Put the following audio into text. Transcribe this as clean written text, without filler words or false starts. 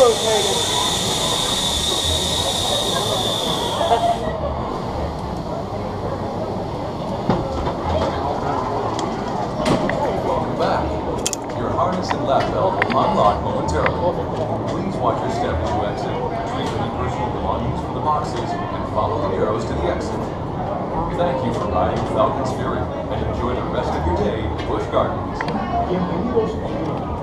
Welcome back. Your harness and lap belt will unlock momentarily. Please watch your step as you exit. Retrieve any personal belongings from the boxes and follow the arrows to the exit. Thank you for riding Falcon's Fury and enjoy the rest of your day at Busch Gardens.